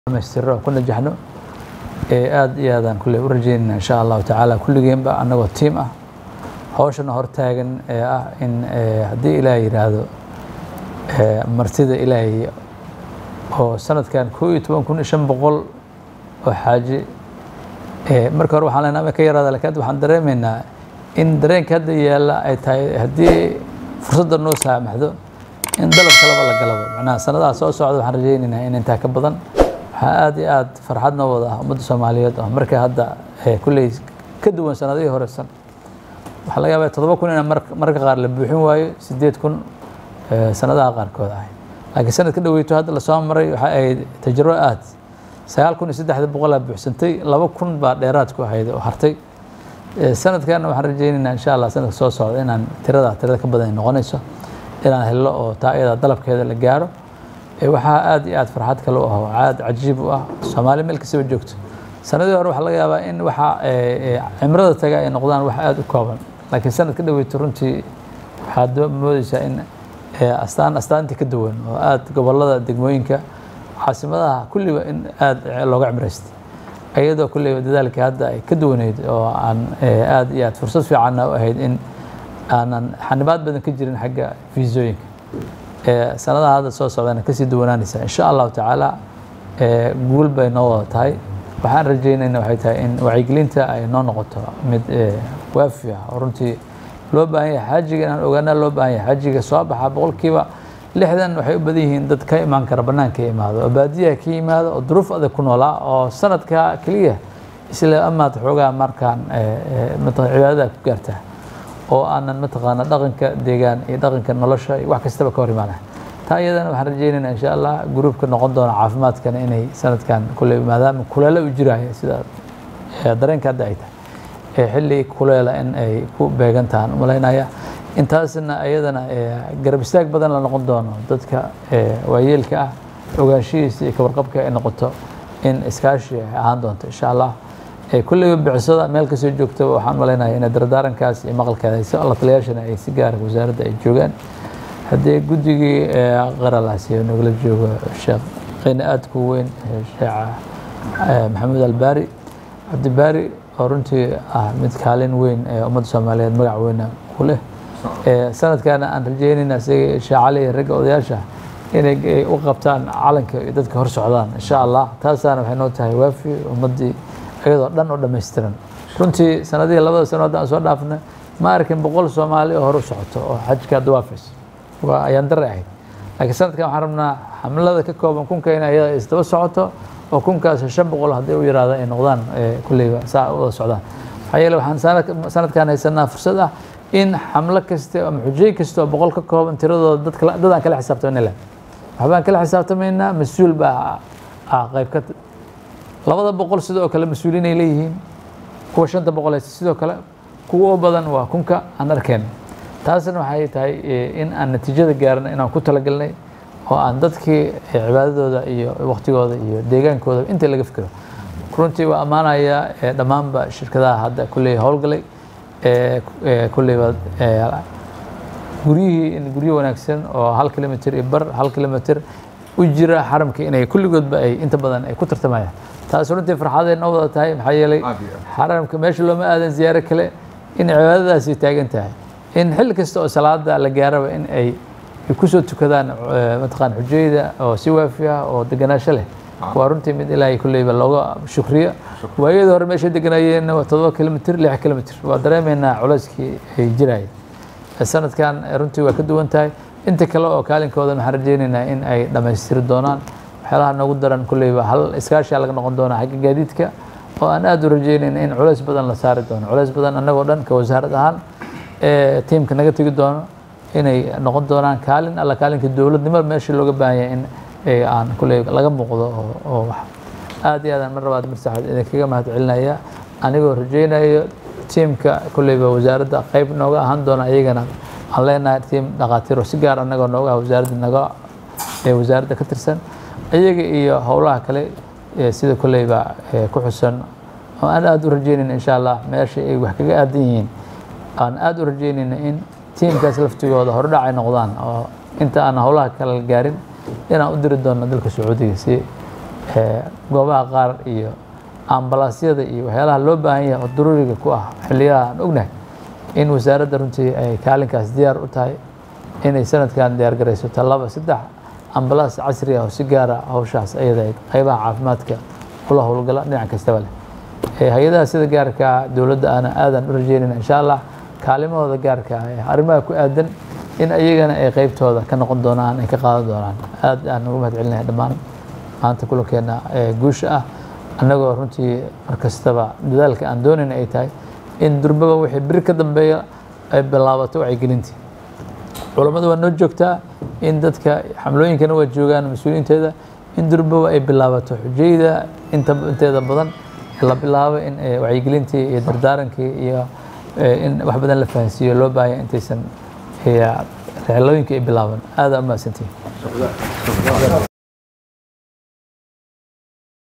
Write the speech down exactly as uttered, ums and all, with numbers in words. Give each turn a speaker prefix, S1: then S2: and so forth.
S1: مستر كنا جحنو aad iyo aad aan kulli u rajeynaa insha Allah ta'ala kulligeenba anagoo team ah hawshana hor taagan ee ah in hadii Ilaahay yiraahdo martida Ilaahay oo sanadkan kow iyo toban kun iyo shan boqol oo xaaji ee marka hore waxaan leenahay ka yaraada laakiin waxaan dareemeynaa in dareenka hadda yaala ay tahay hadii fursadda noo saamaxdo in dalab kalaba la galabo macnaha sanadaha soo socda waxaan rajeynaynaa in inta ka badan aad iyo aad farxad noo wada ummadda Soomaaliyeed oo markay hadda kulli ka duwan sanadihii hore san waxa laga yaabaa todoba kun in marka qaar la buuxin waayo sideed kun sanadaha qaarkood ah laakiin sanadka dhaweyto hadda la soo maray waxa ay tajrubo aad sagaal kun iyo saddex boqol buuxsantay laba kun baa dheeraad ku ahayd oo hartay sanadkan waxaan rajeynaynaa insha Allah sanadka soo socda inaan tirada tirada ka badan noqonayso inaan helo oo taayada dalabkeeda la gaaro waxa aad iyo aad farxad kale u ah aad cajiib u ah Soomaali meel kasta joogto sanadii hore waxa laga yaabaa in waxa cimrada taga ay noqdaan wax aad u kooban laakiin sanadka dhaweyto runtii waxa moodaysaa in astaan astaanti ka duwan oo aad gobolada degmooyinka caasimadaha kulliba in aad looga cimraystay ayadoo kulliba dadaalka hadda ay ka duwaneed oo aan aad iyo aad fursad fiican u ahayd in aanan xanibaad badan ka jirin xagga fiisooyinka sanadaha hadda soo socdana ka sii duwanaanaysa insha Allah ta'ala guul bay noo wada tahay waxaan rajeynaynaa waxay tahay in wacyigelinta ay noo noqoto mid waafi ah runtii loo baahan yahay xaajiga inaan ogaana loo baahan yahay xaajiga soo baxa boqolkiiba lixdan waxay u badan yihiin dad ka imaan kara banaanka imaado oo baadiyaha ka yimaado oo duruuf adag ku noolaa oo sanadka kaliya isla amaad xoogaa markaan cibaadada ku gaartaa oo aanan mataqaana dhaqanka deegaan iyo dhaqanka nolosha iyo wax kastaba ka hor imaanay taa iyadana waxaan rajeynaynaa insha Allah groupka noqon doona caafimaadkana inay sanadkan kulay maadaama kuleelo u jiraayo sida dareenka hadda ay tahay xilli kuleela in ay ku beegantaan umaleynaya intaasna ayadana garab istaag badan la noqon doono dadka waayeelka ah ogaanshihiisa iyo kawarqabka ay noqoto in iskaashi ahaan doonto insha Allah kulli bicsada meel ka soo joogto waxaan maleynayaa in dardaarankaas iyo maqalkeeda ay Allah taliyaashana ay si gaar ah wasaaradda ay joogaan hadii guddigii qaralaasi oo nagala joogo sheekh qeyna aad ku weyn sheekh Maxamed Albari Abdi Bari oo runtii ah mid kaalin weyn ee ummadda Soomaaliyeed magac weyn ku leh sanadkan aan rajeynaynaa sheekh Ali raga odayaasha inay u qabtaan calanka iyo dadka hor socdaan insha Allah taasana waxay noo tahay waafi ummadii ayadoo dhan oo dhameystiran runtii sanadii labada sanadood aan soo dhaafnay ma arkin boqol Soomaali oo hor u socoto oo xajka dawaafis waa ayaan dareehay laakiin sanadkan waxaan rabnaa xamlada ka kooban kunka in ay isdaba socoto oo kunkaas shan boqol hadii u yiraahdo ay noqdaan kulliba saa u socdaan waxay waxaan sanadkan haysanaa fursad ah in xamlo kasta ama xujay kasta boqol ka kooban tiradooda dadka dadaan kala xisaabtamayna waxbaan kala xisaabtamaynaa mas'uul baa qayb ka labada boqol sidoo kale mas'uuliin ay leeyihiin kuwa shanta boqol sidoo kale kuwa badan waa kunka aan arkeen taasna waxay tahay in aan natiijada gaarno inaan ku talagalnay oo aan dadkii cibaadadooda iyo waqtigooda iyo deegaankooda inta laga fikiro runtii waa amaanaya dhamaanba shirkadaha hadda kulli howlgalay ee kulli guriyihii in guriyo wanaagsan oo hal kilomitir iyo bar hal kilomitir u jira xaramka inay kulligoodba ay inta badan ay ku tartamayaan taas runtii farxadeed noo wada tahay maxaa yeelay xaramka meesha looma aadan ziyaaro kale in cibaadadaasi taagan tahay in xil kasta oo salaada la gaaraba in ay ku soo tukadaan mataqaan xujayda oo si waafi ah oo deganaansho leh waa runtii mid Ilaahay kulliba looga shukriyo waayada hore meesha deganaayeen todoba kilomitir lix kilomitir waa dareemeynaa culayskii ay jirayeen sanadkan runtii waa ka duwan tahay inta kale oo kaalinkooda waxaan rajeynaynaa in ay dhameystiri doonaan waxyaalaha nagu daran kulliba hal iskaashi laga noqon doona xagga gaadiidka oo aan aad u rajeynayna in culays badan la saari doono culays badan anagoo dhan ka wasaarad ahaan ee teamka naga tagi doono inay noqon doonaan kaalin alla kaalinka dawladnimo meesha looga baahan yahay in aan kulliba laga muuqdo oo wax aad iyo aad mar labaad marsaxad idin kaga mahad celinaya anigoo rajeynayo teamka kulliba wasaaradda qayb nooga ahaan doona ayagana aan leenahay team dhaqaatiir si gaar anagoo nooga wasaaradda naga ee wasaaradda ka tirsan ayaga iyo howlaha kale sida kulliba ku xusan oo aan aad u rajeynayna insha Allah meesha ay wax kaga aadan yihiin aan aad u rajeynayna in teamkaas laftigooda hor dhacay noqdaan oo inta aan howlaha kale gaarin inaan u diri doono dalka Sacuudiga si goobaha qaar iyo ambalaasyada iyo waxyaalaha loo baahan yahay oo daruuriga ku ah xilliyada aan ognahay in wasaaradda runtii ay kaalinkaas diyaar u tahay inay sanadkan diyaar garayso talaba saddex ambalaas casri ah oo si gaara hawshaas ayada qaybaha caafimaadka kula howlgala dhinac kastaba leh hay-adaha sida gaarka dowladda ana aadan u rajeynayna insha allah kaalimahooda gaarka ah arrimaha ku aadan in ayagana ay qaybtooda ka noqon doonaan ay ka qaadan doonaan aad aan ugu mahad celinahay dhammaan maanta kulankeena guusha ah annagoo runtii markastaba dadaalka aan doonayna ay tahay in durbaba wixii biri ka dambeeya ay bilaabato wacyigelintii culammadu waa noo joogtaa in dadka xamlooyinkana waa joogaan mas-uuliyiinteeda in durbaba ay bilaabato xujayda inta inteeda badan la bilaabo in wacyigelintii iyo dardaarankii iyo in wax badan la fahansiiyo loo baahaya intaysan rixlooyinkii ay bilaaban aada u mahadsantihin